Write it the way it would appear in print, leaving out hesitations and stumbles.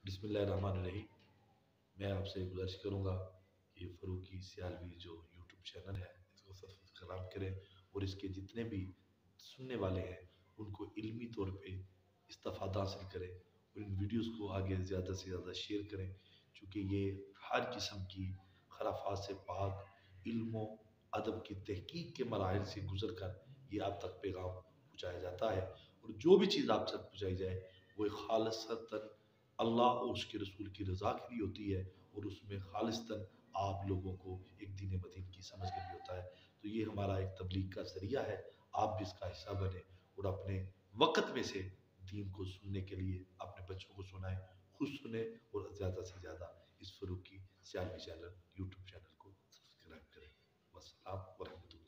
बिस्मिल्लाहिर्रहमानिर्रहीम। मैं आपसे गुजारिश करूँगा कि फ़रूकी सियालवी जो यूट्यूब चैनल है इसको सब्सक्राइब करें और इसके जितने भी सुनने वाले हैं उनको इल्मी तौर पे इस्तेफ़ादा हासिल करें और इन वीडियोस को आगे ज़्यादा से ज़्यादा शेयर करें, क्योंकि ये हर किस्म की खराफात से पाक इल्म अदब की तहकीक के मराहिल से गुजर कर ये आप तक पैगाम पहुँचाया जाता है। और जो भी चीज़ आप तक पहुँचाई जाए वो खालिसतन अल्लाह और उसके रसूल की रज़ा के लिए होती है और उसमें खालिसतन आप लोगों को एक दीन बदीन की समझ के लिए होता है। तो ये हमारा एक तबलीग का ज़रिया है, आप भी इसका हिस्सा बने और अपने वक़्त में से दीन को सुनने के लिए अपने बच्चों को सुनाएं, खुद सुने और ज़्यादा से ज़्यादा इस Farooqui Sialvi channel YouTube channel को सब्सक्राइब करें। वस्सलाम व रहमतुल्लाह।